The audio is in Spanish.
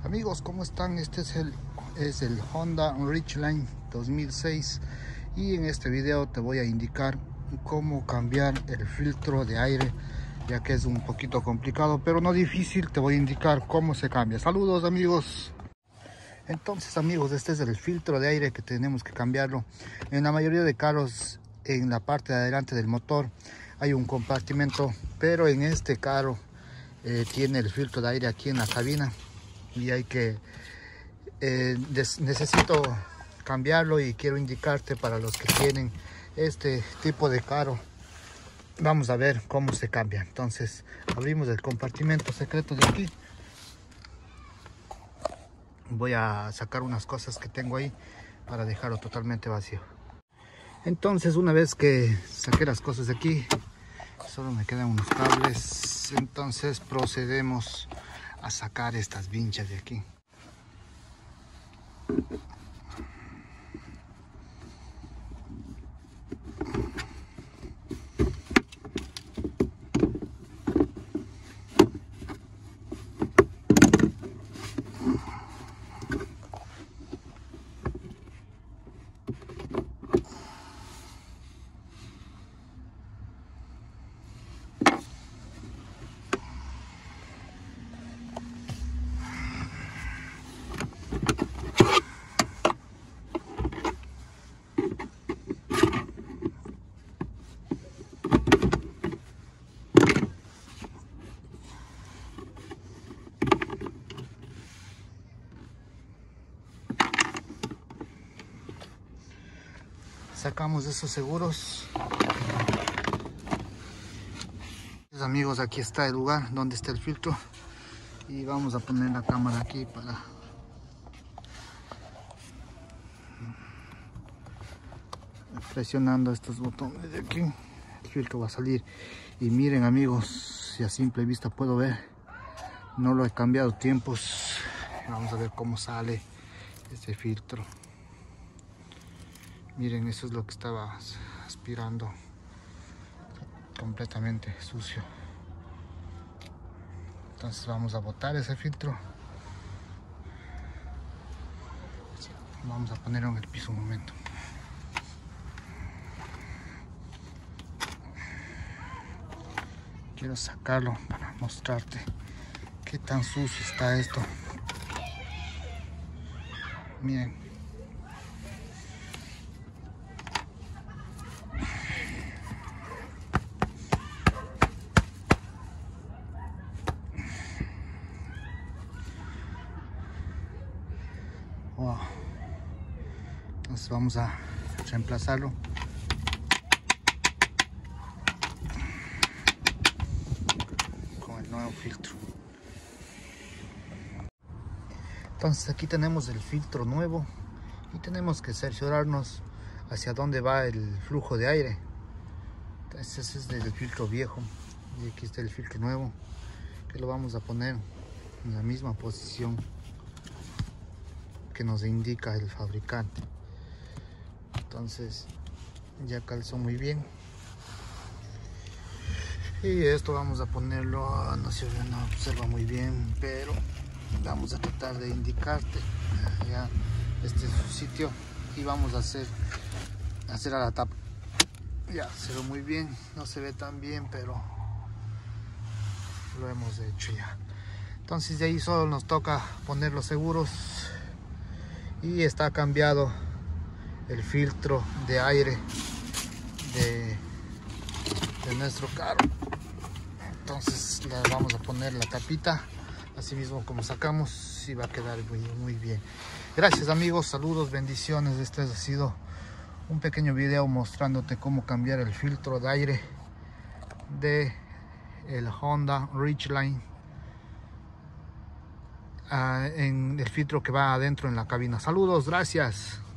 Amigos, ¿cómo están? Este es el Honda Ridgeline 2006 y en este video te voy a indicar cómo cambiar el filtro de aire, ya que es un poquito complicado pero no difícil. Te voy a indicar cómo se cambia. Saludos amigos. Entonces amigos, este es el filtro de aire que tenemos que cambiarlo. En la mayoría de carros, en la parte de adelante del motor hay un compartimento, pero en este carro tiene el filtro de aire aquí en la cabina y hay que necesito cambiarlo y quiero indicarte para los que tienen este tipo de carro. Vamos a ver cómo se cambia. Entonces abrimos el compartimento secreto de aquí. Voy a sacar unas cosas que tengo ahí para dejarlo totalmente vacío. Entonces, una vez que saqué las cosas de aquí, solo me quedan unos cables. Entonces procedemos a sacar estas vinchas de aquí. Sacamos esos seguros. Amigos, aquí está el lugar donde está el filtro y vamos a poner la cámara aquí para presionando estos botones de aquí. El filtro va a salir y miren amigos, si a simple vista puedo ver, no lo he cambiado tiempos. Vamos a ver cómo sale este filtro. Miren, eso es lo que estaba aspirando, completamente sucio. Entonces vamos a botar ese filtro. Vamos a ponerlo en el piso un momento. Quiero sacarlo para mostrarte qué tan sucio está esto. Miren. Wow. Entonces vamos a reemplazarlo. Con el nuevo filtro. Entonces aquí tenemos el filtro nuevo y tenemos que cerciorarnos hacia dónde va el flujo de aire. Entonces ese es el filtro viejo y aquí está el filtro nuevo, que lo vamos a poner en la misma posición que nos indica el fabricante. Entonces ya calzó muy bien y esto vamos a ponerlo, no se observa muy bien, pero vamos a tratar de indicarte. Ya este es su sitio y vamos a hacer a la tapa. Ya se ve muy bien, no se ve tan bien, pero lo hemos hecho ya. Entonces de ahí solo nos toca poner los seguros y está cambiado el filtro de aire de nuestro carro. Entonces le vamos a poner la tapita así mismo como sacamos y va a quedar muy bien. Gracias amigos, saludos, bendiciones. Este ha sido un pequeño video mostrándote cómo cambiar el filtro de aire de el Honda Ridgeline en el filtro que va adentro en la cabina. Saludos, gracias.